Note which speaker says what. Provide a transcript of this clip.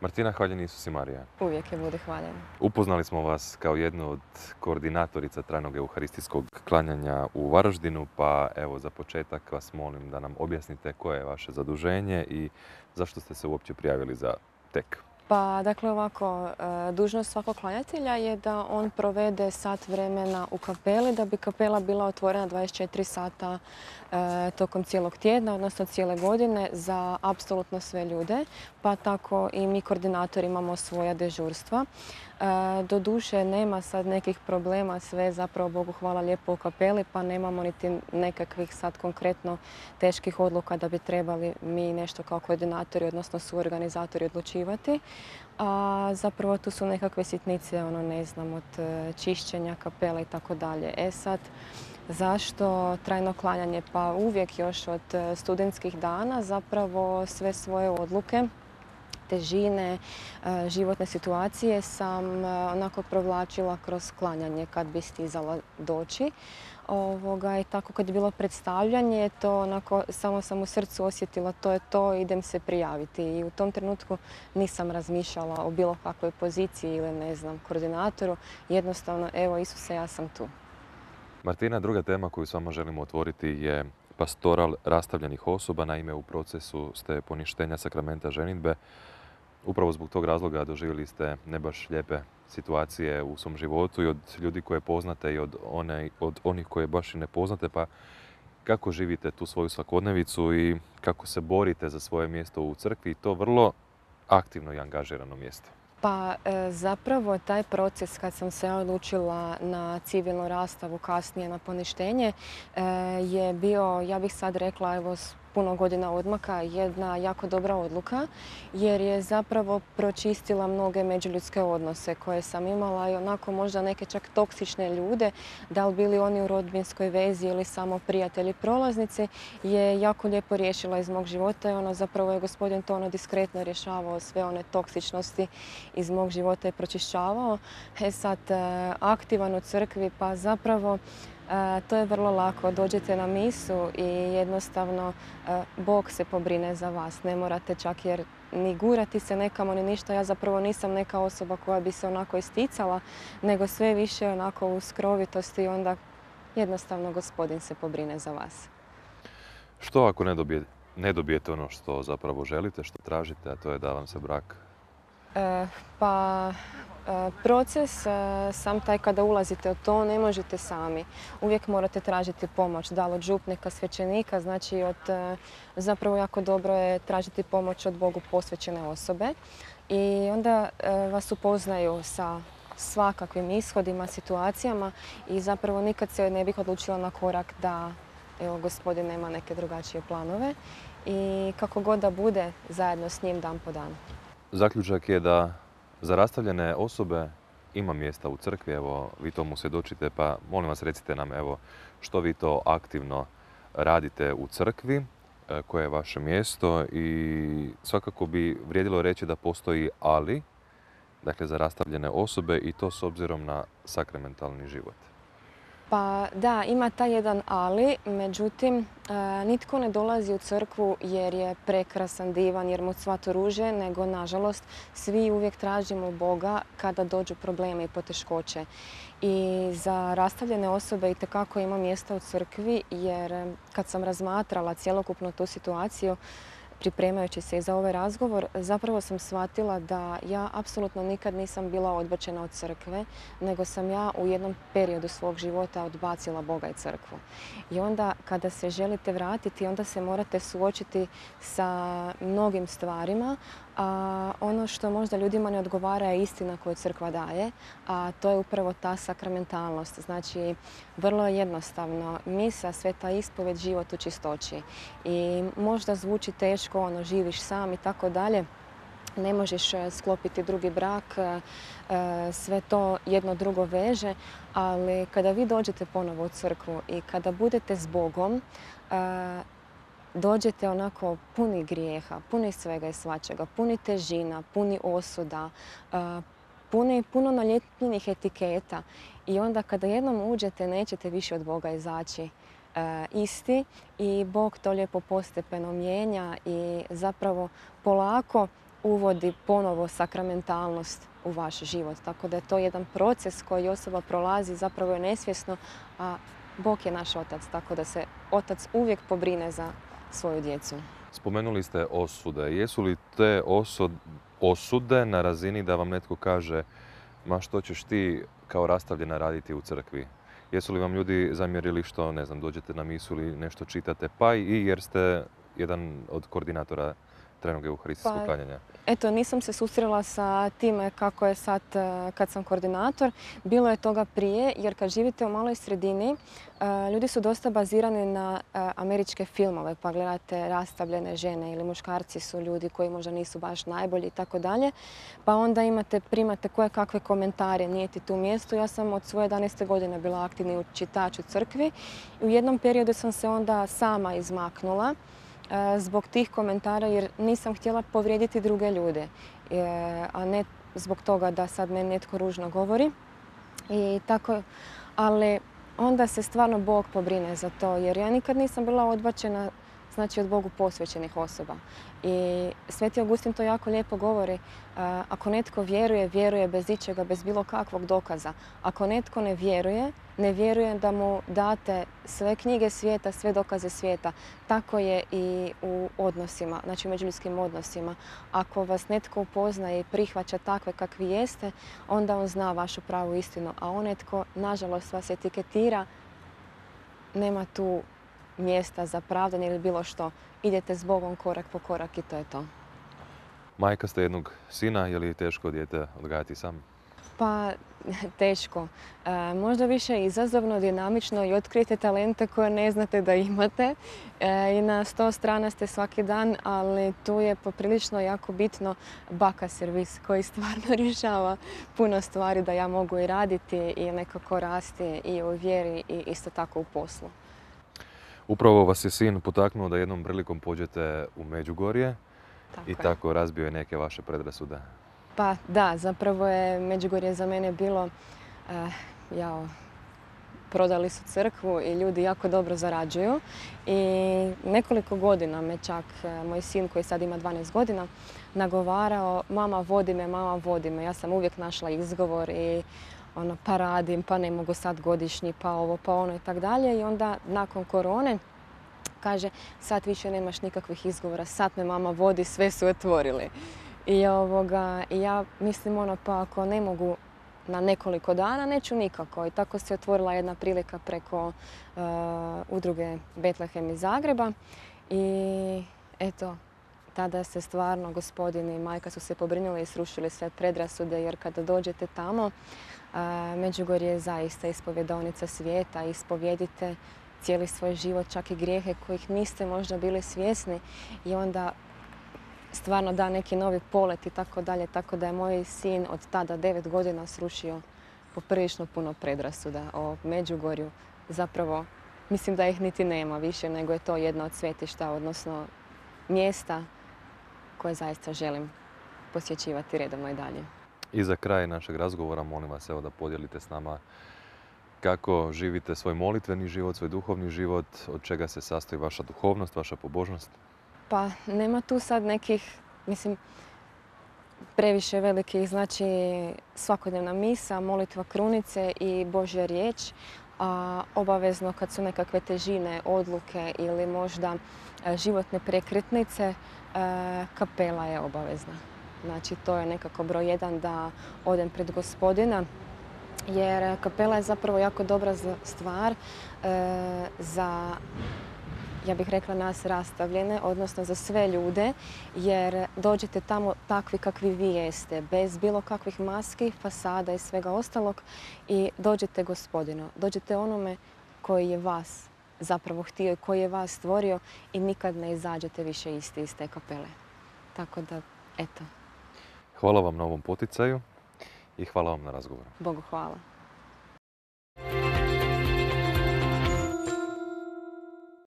Speaker 1: Martina, hvaljen Isus i Marija.
Speaker 2: Uvijek je bude hvaljen.
Speaker 1: Upoznali smo vas kao jednu od koordinatorica trajnog euharistijskog klanjanja u Varaždinu, pa evo za početak vas molim da nam objasnite koje je vaše zaduženje i zašto ste se uopće prijavili za TEK.
Speaker 2: Pa dakle ovako, dužnost svakog klanjatelja je da on provede sat vremena u kapeli da bi kapela bila otvorena 24 sata tokom cijelog tjedna, odnosno cijele godine za apsolutno sve ljude, pa tako i mi koordinatori imamo svoja dežurstva. Doduše nema sad nekih problema, sve zapravo Bogu hvala lijepo u kapeli, pa nemamo niti nekakvih sad konkretno teških odluka da bi trebali mi nešto kao koordinatori, odnosno suorganizatori odlučivati. A zapravo tu su nekakve sitnice, ne znam, od čišćenja kapele i tako dalje. Sad, zašto trajno klanjanje? Pa uvijek još od studentskih dana zapravo sve svoje odluke, težine, životne situacije sam onako provlačila kroz klanjanje kad bi stizala doći. I tako kad je bilo predstavljanje, to onako samo sam u srcu osjetila to je to, idem se prijaviti. I u tom trenutku nisam razmišljala o bilo kakvoj poziciji ili ne znam, koordinatoru. Jednostavno, evo Isuse, ja sam tu.
Speaker 1: Martina, druga tema koju s vama želimo otvoriti je pastoral rastavljenih osoba. Naime, u procesu ste poništenja sakramenta ženidbe. Upravo zbog tog razloga doživjeli ste ne baš lijepe situacije u svom životu i od ljudi koje poznate i od onih koje baš i ne poznate. Pa kako živite tu svoju svakodnevicu i kako se borite za svoje mjesto u crkvi i to vrlo aktivno i angažirano mjesto?
Speaker 2: Pa zapravo taj proces kad sam se odlučila na civilnu rastavu, kasnije na poništenje, je bio, ja bih sad rekla, evo puno godina odmaka, jedna jako dobra odluka jer je zapravo pročistila mnoge međuljudske odnose koje sam imala i onako možda neke čak toksične ljude, da li bili oni u rodbinskoj vezi ili samo prijatelji prolaznici, je jako lijepo riješila iz mog života i zapravo je Gospodin to diskretno rješavao sve one toksičnosti iz mog života i pročišćavao. Sad, aktivan u crkvi, pa zapravo to je vrlo lako. Dođete na misu i jednostavno Bog se pobrine za vas. Ne morate čak jer ni gurati se nekamo ni ništa. Ja zapravo nisam neka osoba koja bi se onako isticala, nego sve više onako u skrovitosti i onda jednostavno Gospodin se pobrine za vas.
Speaker 1: Što ako ne dobijete ono što zapravo želite, što tražite, a to je da vam se brak?
Speaker 2: Proces sam taj kada ulazite u to ne možete sami. Uvijek morate tražiti pomoć, da li od župnika, svećenika, znači zapravo jako dobro je tražiti pomoć od Bogu posvećene osobe i onda vas upoznaju sa svakakvim ishodima, situacijama i zapravo nikad se ne bih odlučila na korak da Gospodin nema neke drugačije planove i kako god da bude zajedno s njim dan po dan.
Speaker 1: Zaključak je da za rastavljene osobe ima mjesta u crkvi, evo vi tomu svjedočite, pa molim vas recite nam evo što vi to aktivno radite u crkvi, koje je vaše mjesto i svakako bi vrijedilo reći da postoji ali, dakle za rastavljene osobe i to s obzirom na sakramentalni život.
Speaker 2: Pa da, ima taj jedan ali, međutim, nitko ne dolazi u crkvu jer je prekrasan, divan, jer mu cvatu ruže, nego nažalost svi uvijek tražimo Boga kada dođu probleme i poteškoće. I za rastavljene osobe itekako ima mjesta u crkvi jer kad sam razmatrala cjelokupno tu situaciju, pripremajući se i za ovaj razgovor, zapravo sam shvatila da ja apsolutno nikad nisam bila odbačena od crkve, nego sam ja u jednom periodu svog života odbacila Boga i crkvu. I onda kada se želite vratiti, onda se morate suočiti sa mnogim stvarima, a ono što možda ljudima ne odgovara je istina koju crkva daje, a to je upravo ta sakramentalnost. Znači, vrlo je jednostavno. Misa, sveta ispovjed, život u čistoći. I možda zvuči teško, živiš sam i tako dalje. Ne možeš sklopiti drugi brak, sve to jedno drugo veže, ali kada vi dođete ponovo u crkvu i kada budete s Bogom, dođete onako puni grijeha, puni svega i svačega, puni težina, puni osuda, puno naljepnjenih etiketa i onda kada jednom uđete nećete više od Boga izaći isti i Bog to lijepo postepeno mijenja i zapravo polako uvodi ponovo sakramentalnost u vaš život. Tako da je to jedan proces koji osoba prolazi, zapravo je nesvjesno, a Bog je naš otac, tako da se otac uvijek pobrine za svoju djecu.
Speaker 1: Spomenuli ste osude. Jesu li te osude na razini da vam netko kaže ma što ćeš ti kao rastavljena raditi u crkvi? Jesu li vam ljudi zamjerili što, ne znam, dođete na misu ili nešto čitate, pa i jer ste jedan od koordinatora trenog euharistijskog klanjanja?
Speaker 2: Eto, nisam se susrela sa time kako je sad kad sam koordinator. Bilo je toga prije, jer kad živite u maloj sredini, ljudi su dosta bazirani na američke filmove, pa gledate rastavljene žene ili muškarci su ljudi koji možda nisu baš najbolji i tako dalje. Pa onda primate koje kakve komentare, nije ti tu mjesto. Ja sam od svoje 11. godine bila aktivni čitač u crkvi. U jednom periodu sam se onda sama izmaknula zbog tih komentara jer nisam htjela povrijediti druge ljude, a ne zbog toga da sad meni netko ružno govori. I tako, ali onda se stvarno Bog pobrine za to jer ja nikad nisam bila odbačena, znači od Bogu posvećenih osoba. I Sveti Augustin to jako lijepo govori. Ako netko vjeruje, vjeruje bez ičega, bez bilo kakvog dokaza. Ako netko ne vjeruje da mu date sve knjige svijeta, sve dokaze svijeta. Tako je i u odnosima, znači u međuljudskim odnosima. Ako vas netko upoznaje i prihvaća takve kakvi jeste, onda on zna vašu pravu istinu. A onaj tko, nažalost, vas etiketira, nema tu mjesta za pravdanje ili bilo što. Idete s Bogom korak po korak i to je to.
Speaker 1: Majka ste jednog sina, je li teško dijete odgajati sam?
Speaker 2: Pa, teško. Možda više izazovno, dinamično i otkrijete talente koje ne znate da imate. I na 100 strana ste svaki dan, ali tu je poprilično jako bitno baka servis koji stvarno rješava puno stvari da ja mogu i raditi i nekako rasti i u vjeri i isto tako u poslu.
Speaker 1: Upravo vas je sin potaknuo da jednom prilikom pođete u Međugorje i tako razbio je neke vaše predrasude.
Speaker 2: Pa da, zapravo je Međugorje za mene bilo, prodali su crkvu i ljudi jako dobro zarađuju. I nekoliko godina me čak moj sin koji sad ima 12 godina nagovarao mama vodi me, mama vodi me. Ja sam uvijek našla izgovor i pa radim, pa ne mogu sad godišnji, pa ovo, pa ono i tak dalje. I onda nakon korone kaže sad više nemaš nikakvih izgovora, sad me mama vodi, sve su otvorili. I ja mislim pa ako ne mogu na nekoliko dana, neću nikako. I tako se otvorila jedna prilika preko udruge Betlehem iz Zagreba. I eto, tada se stvarno gospodin i majka su se pobrinuli i srušili sve predrasude, jer kada dođete tamo, Međugorje je zaista ispovjedaonica svijeta, ispovjedite cijeli svoj život, čak i grijehe kojih niste možda bili svjesni i onda stvarno da neki novi polet i tako dalje. Tako da je moj sin od tada 9 godina srušio poprilično puno predrasuda o Međugorju. Zapravo, mislim da ih niti nema više, nego je to jedno od svetišta, odnosno mjesta koje zaista želim posjećivati redovno i dalje.
Speaker 1: I za kraj našeg razgovora molim vas da podijelite s nama kako živite svoj molitveni život, svoj duhovni život, od čega se sastoji vaša duhovnost, vaša pobožnost.
Speaker 2: Pa nema tu sad nekih, previše velikih, znači svakodnevna misa, molitva krunice i Božja riječ, a obavezno kad su nekakve težine, odluke ili možda životne prekretnice, kapela je obavezna. Znači to je nekako broj 1 da odem pred Gospodina, jer kapela je zapravo jako dobra stvar za, ja bih rekla, nas rastavljene, odnosno za sve ljude, jer dođete tamo takvi kakvi vi jeste, bez bilo kakvih maski, fasada i svega ostalog i dođete Gospodinu. Dođete onome koji je vas zapravo htio i koji je vas stvorio i nikad ne izađete više isti iz te kapele. Tako da, eto.
Speaker 1: Hvala vam na ovom poticaju i hvala vam na razgovoru.
Speaker 2: Bogu hvala.